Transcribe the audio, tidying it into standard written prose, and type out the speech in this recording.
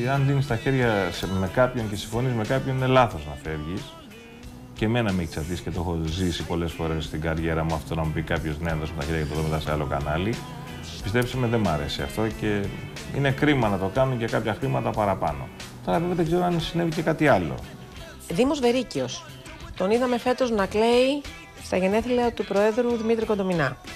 Αν δίνεις τα χέρια με κάποιον και συμφωνείς με κάποιον, είναι λάθος να φεύγεις. Και εμένα με έχει τσατίσει και το έχω ζήσει πολλές φορές στην καριέρα μου αυτό να μου πει κάποιος ναι, να δώσουμε τα χέρια και το δω μετά σε άλλο κανάλι. Πιστέψτε με, δεν μ' αρέσει αυτό και είναι κρίμα να το κάνουν και κάποια χρήματα παραπάνω. Τώρα βέβαια δεν ξέρω αν συνέβη και κάτι άλλο. Δήμος Βερίκιος. Τον είδαμε φέτος να κλαίει στα γενέθλια του Προέδρου Δημήτρη Κοντομινά.